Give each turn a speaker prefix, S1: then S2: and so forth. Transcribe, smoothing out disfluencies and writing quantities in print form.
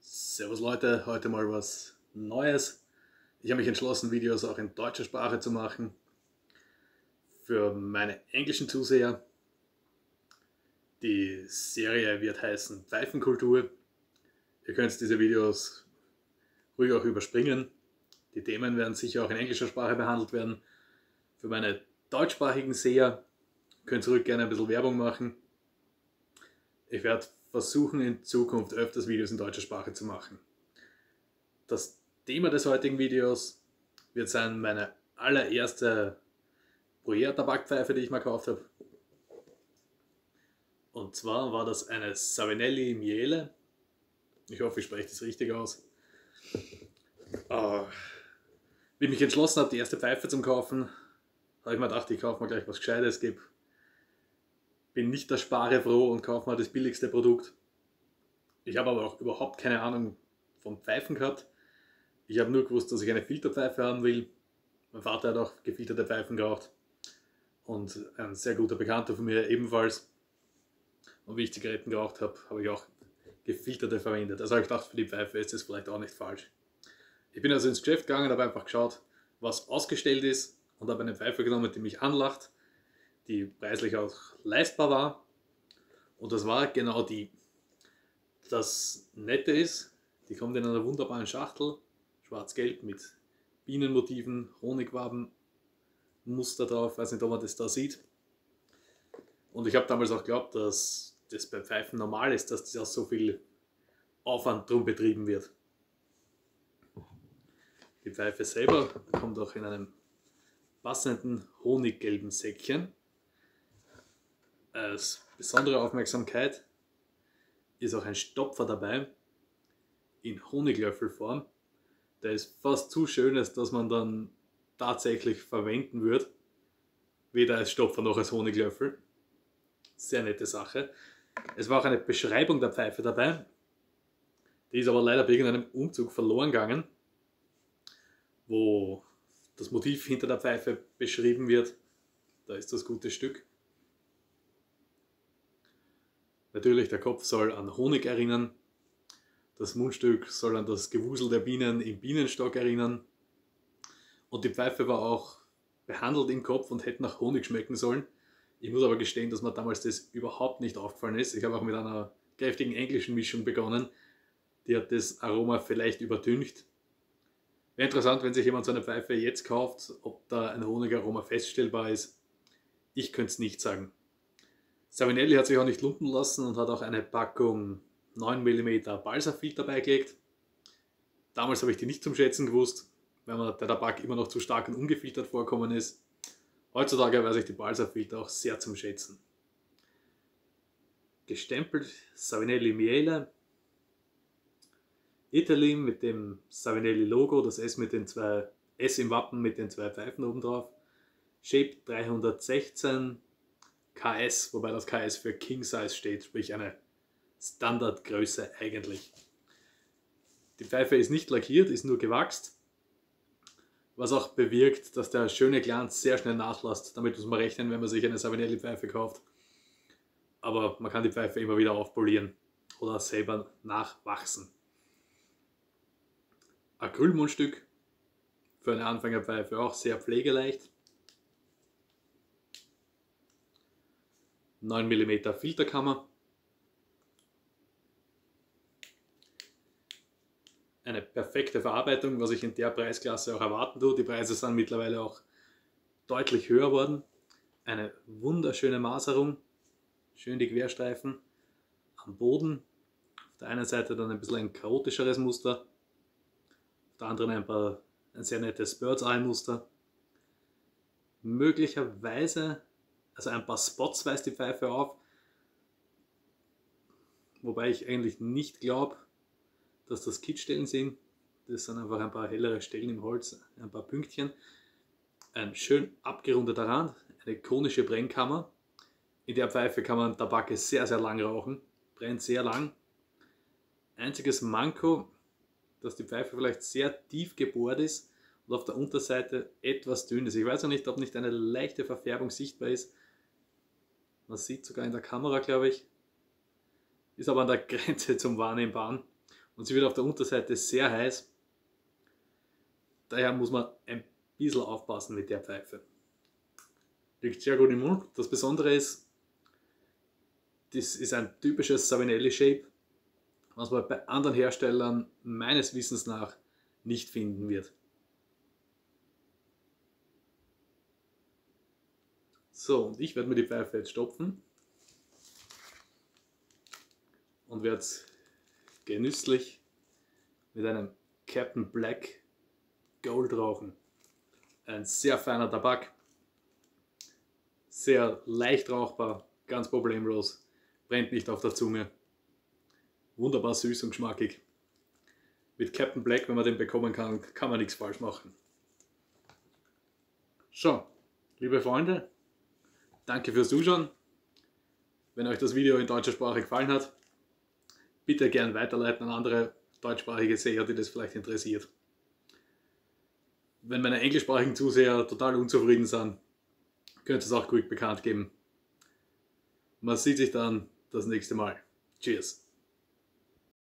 S1: Servus Leute, heute mal was Neues. Ich habe mich entschlossen, Videos auch in deutscher Sprache zu machen. Für meine englischen Zuseher. Die Serie wird heißen Pfeifenkultur. Ihr könnt diese Videos ruhig auch überspringen. Die Themen werden sicher auch in englischer Sprache behandelt werden. Für meine deutschsprachigen Seher könnt ihr ruhig gerne ein bisschen Werbung machen. Ich werde versuchen, in Zukunft öfters Videos in deutscher Sprache zu machen. Das Thema des heutigen Videos wird sein meine allererste Bruyère-Tabakpfeife, die ich mal gekauft habe. Und zwar war das eine Savinelli Miele. Ich hoffe, ich spreche das richtig aus. Wie ich mich entschlossen habe, die erste Pfeife zu kaufen, habe ich mir gedacht, ich kaufe mir gleich was Gescheites. Bin nicht der Spare froh und kaufe mir das billigste Produkt. Ich habe aber auch überhaupt keine Ahnung von Pfeifen gehabt. Ich habe nur gewusst, dass ich eine Filterpfeife haben will. Mein Vater hat auch gefilterte Pfeifen geraucht. Und ein sehr guter Bekannter von mir ebenfalls. Und wie ich Zigaretten geraucht habe, habe ich auch gefilterte verwendet. Also habe ich gedacht, für die Pfeife ist das vielleicht auch nicht falsch. Ich bin also ins Geschäft gegangen und habe einfach geschaut, was ausgestellt ist. Und habe eine Pfeife genommen, die mich anlacht, die preislich auch leistbar war. Und das war genau die. Das Nette ist, die kommt in einer wunderbaren Schachtel, schwarz-gelb mit Bienenmotiven, Honigwaben, Muster drauf, weiß nicht, ob man das da sieht. Und ich habe damals auch geglaubt, dass das bei Pfeifen normal ist, dass das so viel Aufwand drum betrieben wird. Die Pfeife selber kommt auch in einem passenden honiggelben Säckchen. Als besondere Aufmerksamkeit ist auch ein Stopfer dabei in Honiglöffelform. Der ist fast zu schön, dass man dann tatsächlich verwenden wird. Weder als Stopfer noch als Honiglöffel. Sehr nette Sache. Es war auch eine Beschreibung der Pfeife dabei. Die ist aber leider bei irgendeinem Umzug verloren gegangen, wo das Motiv hinter der Pfeife beschrieben wird. Da ist das gute Stück. Natürlich, der Kopf soll an Honig erinnern. Das Mundstück soll an das Gewusel der Bienen im Bienenstock erinnern. Und die Pfeife war auch behandelt im Kopf und hätte nach Honig schmecken sollen. Ich muss aber gestehen, dass mir damals das überhaupt nicht aufgefallen ist. Ich habe auch mit einer kräftigen englischen Mischung begonnen. Die hat das Aroma vielleicht übertüncht. Wäre interessant, wenn sich jemand so eine Pfeife jetzt kauft, ob da ein Honigaroma feststellbar ist. Ich könnte es nicht sagen. Savinelli hat sich auch nicht lumpen lassen und hat auch eine Packung 9 mm Balsafilter beigelegt. Damals habe ich die nicht zum Schätzen gewusst, weil mir der Tabak immer noch zu stark und ungefiltert vorkommen ist. Heutzutage weiß ich die Balsafilter auch sehr zum Schätzen. Gestempelt Savinelli Miele. Italy mit dem Savinelli Logo, das S im Wappen mit den zwei Pfeifen oben drauf. Shape 316 KS, wobei das KS für King Size steht, sprich eine Standardgröße eigentlich. Die Pfeife ist nicht lackiert, ist nur gewachst, was auch bewirkt, dass der schöne Glanz sehr schnell nachlässt. Damit muss man rechnen, wenn man sich eine Savinelli Pfeife kauft. Aber man kann die Pfeife immer wieder aufpolieren oder selber nachwachsen. Acrylmundstück, für eine Anfängerpfeife auch sehr pflegeleicht. 9 mm Filterkammer. Eine perfekte Verarbeitung, was ich in der Preisklasse auch erwarten tue. Die Preise sind mittlerweile auch deutlich höher worden. Eine wunderschöne Maserung, schön die Querstreifen am Boden. Auf der einen Seite dann ein bisschen ein chaotischeres Muster, auf der anderen ein sehr nettes Bird's Eye Muster. Möglicherweise, also ein paar Spots weist die Pfeife auf, wobei ich eigentlich nicht glaube, dass das Kittstellen sind. Das sind einfach ein paar hellere Stellen im Holz, ein paar Pünktchen. Ein schön abgerundeter Rand, eine konische Brennkammer. In der Pfeife kann man Tabak sehr, sehr lang rauchen, brennt sehr lang. Einziges Manko, dass die Pfeife vielleicht sehr tief gebohrt ist und auf der Unterseite etwas dünn ist. Ich weiß noch nicht, ob nicht eine leichte Verfärbung sichtbar ist. Man sieht sogar in der Kamera, glaube ich. Ist aber an der Grenze zum Wahrnehmbaren. und sie wird auf der Unterseite sehr heiß. Daher muss man ein bisschen aufpassen mit der Pfeife. Liegt sehr gut im Mund. Das Besondere ist, das ist ein typisches Savinelli-Shape, was man bei anderen Herstellern meines Wissens nach nicht finden wird. So, und ich werde mir die Pfeife jetzt stopfen und werde es genüsslich mit einem Captain Black Gold rauchen. Ein sehr feiner Tabak, sehr leicht rauchbar, ganz problemlos, brennt nicht auf der Zunge, wunderbar süß und geschmackig. Mit Captain Black, wenn man den bekommen kann, kann man nichts falsch machen. So, liebe Freunde, danke fürs Zuschauen. Wenn euch das Video in deutscher Sprache gefallen hat, bitte gern weiterleiten an andere deutschsprachige Seher, die das vielleicht interessiert. Wenn meine englischsprachigen Zuseher total unzufrieden sind, könnt ihr es auch ruhig bekannt geben. Man sieht sich dann das nächste Mal. Cheers!